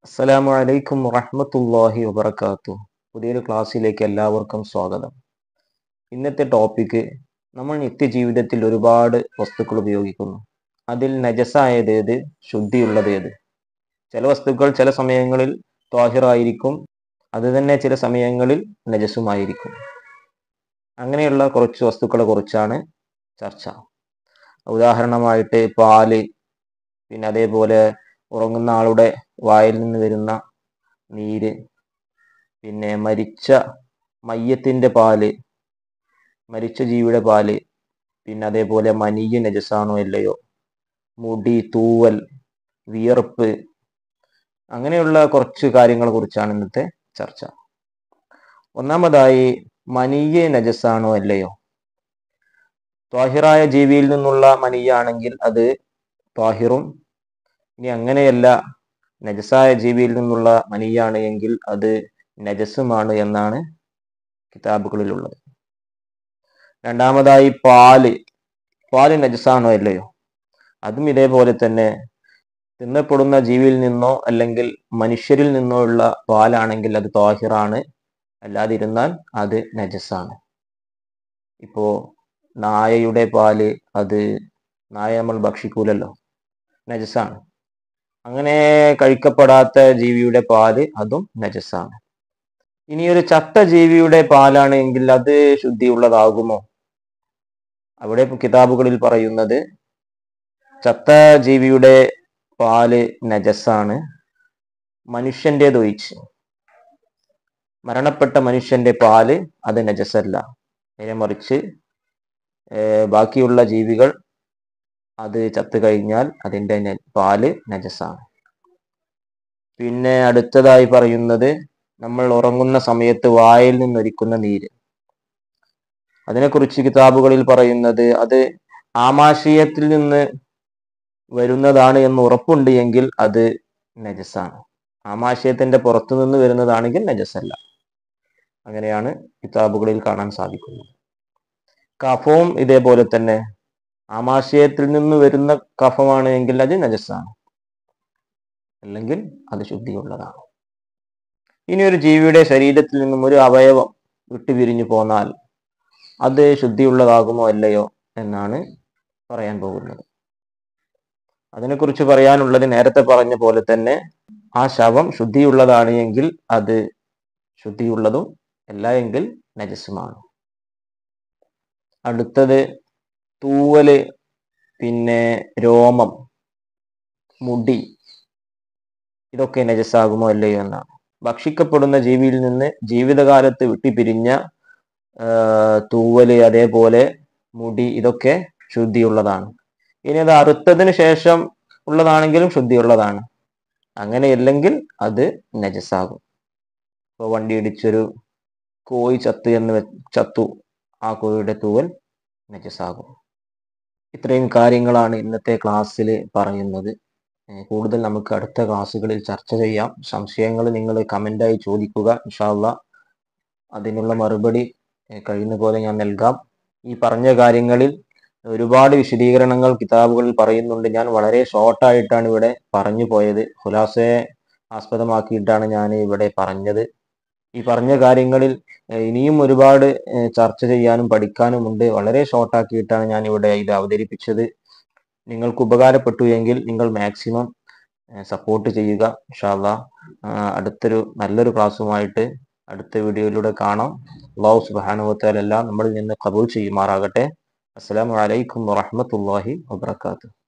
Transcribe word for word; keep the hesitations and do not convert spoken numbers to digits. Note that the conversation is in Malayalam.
അസ്സലാമു അലൈക്കും വറഹ്മത്തുള്ളാഹി വബറകാതുഹു. പുതിയൊരു ക്ലാസ്സിലേക്ക് എല്ലാവർക്കും സ്വാഗതം. ഇന്നത്തെ ടോപ്പിക്ക്, നമ്മൾ നിത്യജീവിതത്തിൽ ഒരുപാട് വസ്തുക്കൾ ഉപയോഗിക്കുന്നു. അതിൽ നജസായത് ഏത്, ശുദ്ധിയുള്ളത് ഏത്? ചില വസ്തുക്കൾ ചില സമയങ്ങളിൽ ത്വാഹിറായിരിക്കും, അത് തന്നെ ചില സമയങ്ങളിൽ നജസുമായിരിക്കും. അങ്ങനെയുള്ള കുറച്ച് വസ്തുക്കളെ കുറിച്ചാണ് ചർച്ച. ഉദാഹരണമായിട്ട് പാല്, പിന്നെ അതേപോലെ ഉറങ്ങുന്ന ആളുടെ വായിൽ നിന്ന് വരുന്ന നീര്, പിന്നെ മരിച്ച മയ്യത്തിന്റെ പാല്, മരിച്ച ജീവിയുടെ പാല്, പിന്നെ അതേപോലെ മനിയ് നജസാണോ അല്ലയോ, മുടി, തൂവൽ, വിയർപ്പ്, അങ്ങനെയുള്ള കുറച്ച് കാര്യങ്ങളെ കുറിച്ചാണ് ഇന്നത്തെ ചർച്ച. ഒന്നാമതായി, മനിയ് നജസാണോ അല്ലയോ? ത്വാഹിറായ ജീവിയിൽ നിന്നുള്ള മനിയാണെങ്കിൽ അത് ത്വാഹിറും, ഇനി അങ്ങനെയല്ല നജസായ ജീവിയിൽ നിന്നുള്ള മനിയാണ് എങ്കിൽ അത് നജസുമാണ് എന്നാണ് കിതാബുകളിലുള്ളത്. രണ്ടാമതായി, പാല് പാല് നജസാണോ അല്ലയോ? അതും ഇതേപോലെ തന്നെ തിന്നപ്പെടുന്ന ജീവിയിൽ നിന്നോ അല്ലെങ്കിൽ മനുഷ്യരിൽ നിന്നോ ഉള്ള പാലാണെങ്കിൽ അത് ത്വാഹിറാണ്, അല്ലാതിരുന്നാൽ അത് നജസാണ്. ഇപ്പോ നായയുടെ പാല്, അത് നായ നമ്മൾ ഭക്ഷിക്കൂലല്ലോ, നജസാണ്. അങ്ങനെ കഴിക്കപ്പെടാത്ത ജീവിയുടെ പാല് അതും നജസാണ്. ഇനി ഒരു ചത്ത ജീവിയുടെ പാലാണ് എങ്കിൽ അത് ശുദ്ധിയുള്ളതാകുമോ? അവിടെ കിതാബുകളിൽ പറയുന്നത് ചത്ത ജീവിയുടെ പാല് നജസാണ്, മനുഷ്യൻ്റെതൊഴിച്ച്. മരണപ്പെട്ട മനുഷ്യന്റെ പാല് അത് നജസല്ല, നേരെ മറിച്ച് ബാക്കിയുള്ള ജീവികൾ അത് ചത്തു കഴിഞ്ഞാൽ അതിൻ്റെ പാല് നജസാണ്. പിന്നെ അടുത്തതായി പറയുന്നത്, നമ്മൾ ഉറങ്ങുന്ന സമയത്ത് വായിൽ നിന്നൊലിക്കുന്ന നീര്. അതിനെക്കുറിച്ച് കിതാബുകളിൽ പറയുന്നത് അത് ആമാശയത്തിൽ നിന്ന് വരുന്നതാണ് എന്ന് ഉറപ്പുണ്ട് എങ്കിൽ അത് നജസാണ്. ആമാശയത്തിന്റെ പുറത്തു നിന്ന് വരുന്നതാണെങ്കിൽ നജസല്ല. അങ്ങനെയാണ് കിതാബുകളിൽ കാണാൻ സാധിക്കുന്നത്. കഫവും ഇതേപോലെ തന്നെ, ആമാശയത്തിൽ നിന്ന് വരുന്ന കഫമാണ് എങ്കിൽ അത് നജസാണ്, അല്ലെങ്കിൽ അത് ശുദ്ധിയുള്ളതാണ്. ഇനി ഒരു ജീവിയുടെ ശരീരത്തിൽ നിന്നും ഒരു അവയവം വിട്ടുപിരിഞ്ഞു പോന്നാൽ അത് ശുദ്ധിയുള്ളതാകുമോ അല്ലയോ എന്നാണ് പറയാൻ പോകുന്നത്. അതിനെക്കുറിച്ച് പറയാനുള്ളത്, നേരത്തെ പറഞ്ഞ പോലെ തന്നെ ആ ശവം ശുദ്ധിയുള്ളതാണ് എങ്കിൽ അത് ശുദ്ധിയുള്ളതും, അല്ല എങ്കിൽ നജസുമാണ്. അടുത്തത് തൂവല്, പിന്നെ രോമം, മുടി, ഇതൊക്കെ നജസാകുമോ അല്ലയോ എന്നാണ്. ഭക്ഷിക്കപ്പെടുന്ന ജീവിയിൽ നിന്ന് ജീവിതകാലത്ത് വിട്ടുപിരിഞ്ഞ തൂവല്, അതേപോലെ മുടി, ഇതൊക്കെ ശുദ്ധിയുള്ളതാണ്. ഇനി അത് അറുത്തതിന് ശേഷം ഉള്ളതാണെങ്കിലും ശുദ്ധിയുള്ളതാണ്. അങ്ങനെയല്ലെങ്കിൽ അത് നജസാകും. ഇപ്പോൾ വണ്ടി ഇടിച്ചൊരു കോഴി ചത്തു എന്ന് ചത്തു, ആ കോഴിയുടെ തൂവൽ നജസാകും. ഇത്രയും കാര്യങ്ങളാണ് ഇന്നത്തെ ക്ലാസ്സിൽ പറയുന്നത്. കൂടുതൽ നമുക്ക് അടുത്ത ക്ലാസ്സുകളിൽ ചർച്ച ചെയ്യാം. സംശയങ്ങൾ നിങ്ങൾ കമൻ്റായി ചോദിക്കുക. ഇൻഷാ അല്ലാഹ് അതിനുള്ള മറുപടി കഴിയുന്ന പോലെ ഞാൻ നൽകാം. ഈ പറഞ്ഞ കാര്യങ്ങളിൽ ഒരുപാട് വിശദീകരണങ്ങൾ കിതാബുകളിൽ പറയുന്നുണ്ട്. ഞാൻ വളരെ ഷോർട്ടായിട്ടാണ് ഇവിടെ പറഞ്ഞു പോയത്. ഖുലാസയെ ആസ്പദമാക്കിയിട്ടാണ് ഞാൻ ഇവിടെ പറഞ്ഞത്. ഈ പറഞ്ഞ കാര്യങ്ങളിൽ ഇനിയും ഒരുപാട് ചർച്ച ചെയ്യാനും പഠിക്കാനും ഉണ്ട്. വളരെ ഷോർട്ടാക്കിയിട്ടാണ് ഞാൻ ഇവിടെ ഇത് അവതരിപ്പിച്ചത്. നിങ്ങൾക്ക് ഉപകാരപ്പെട്ടു എങ്കിൽ നിങ്ങൾ മാക്സിമം സപ്പോർട്ട് ചെയ്യുക. ഇൻഷാ അല്ലാഹ് അടുത്തൊരു നല്ലൊരു ക്ലാസ്സുമായിട്ട് അടുത്ത വീഡിയോയിലൂടെ കാണാം. അല്ലാഹു സുബ്ഹാനഹു വ തആല എല്ലാം നമ്മളിൽ നിന്ന് ഖബൂൽ ചെയ്യുമാറാകട്ടെ. അസ്സലാമു അലൈക്കും വറഹ്മത്തുള്ളാഹി വബറകാതുഹു.